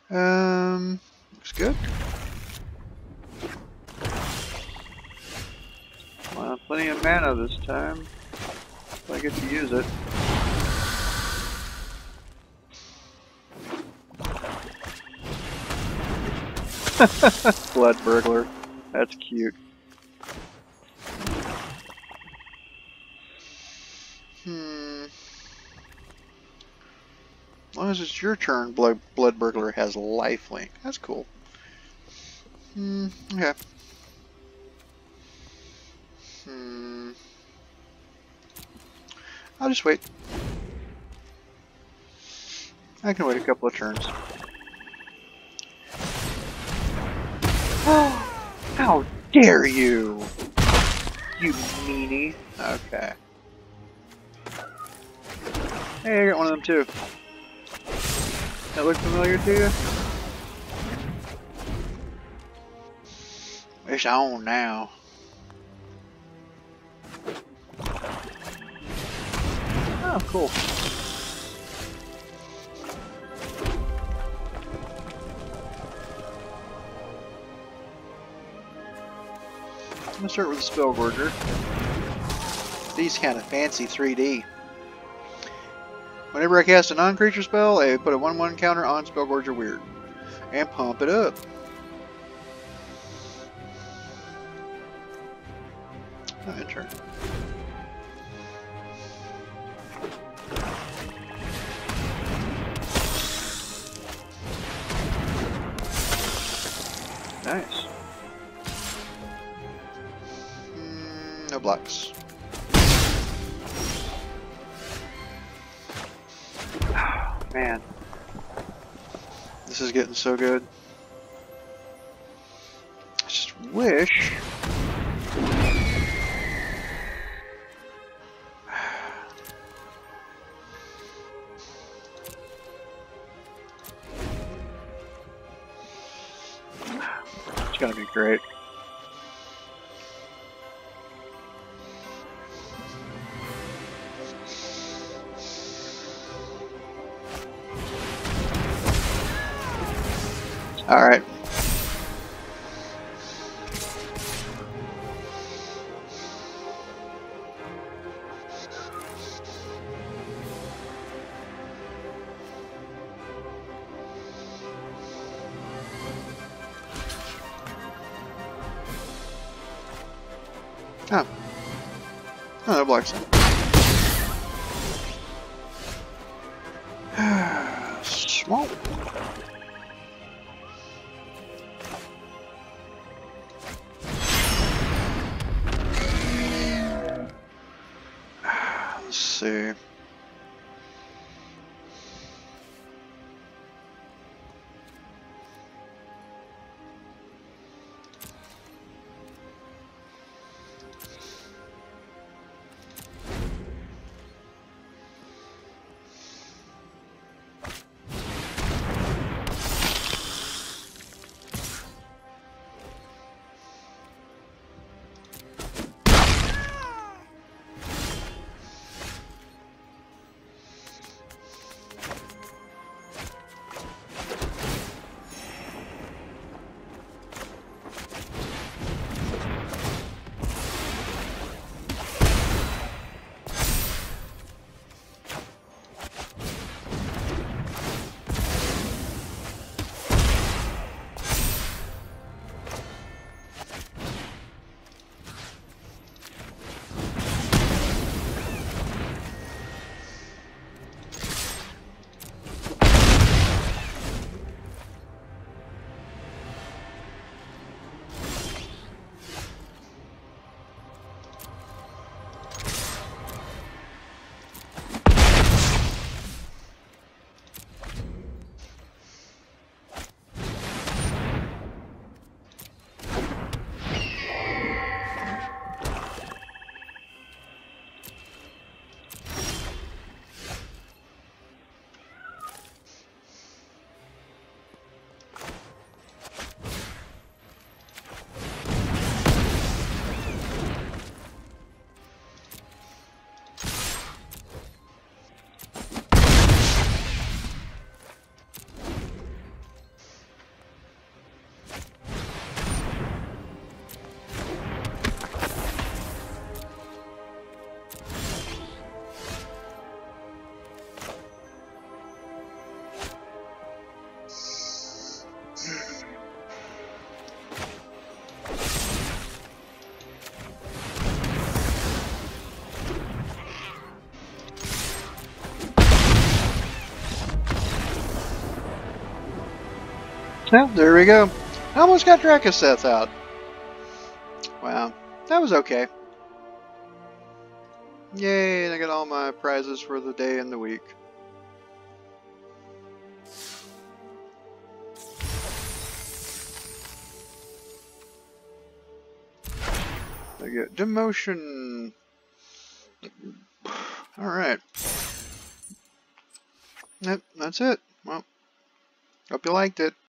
Looks good. Well, plenty of mana this time. If I get to use it. Blood burglar. That's cute. As long as it's your turn, Blood Burglar has lifelink. That's cool. Okay. I'll just wait. I can wait a couple of turns. How dare you! You meanie. Okay. Hey, I got one of them too. That look familiar to you? It's on now. Oh, cool. I'm gonna start with the Spellgorger. These kind of fancy 3D. Whenever I cast a non-creature spell, I put a 1/1 counter on Spellgorger Weird. And pump it up. Enter. Nice. No blocks. Man. This is getting so good. I just wish. It's gonna be great. Alright. Oh. Oh, no blocks. Small. Let's see. Well, there we go. I almost got Drakaseth out. Wow, that was okay. Yay, and I got all my prizes for the day and the week. I get demotion. Alright. Yep, that's it. Well, hope you liked it.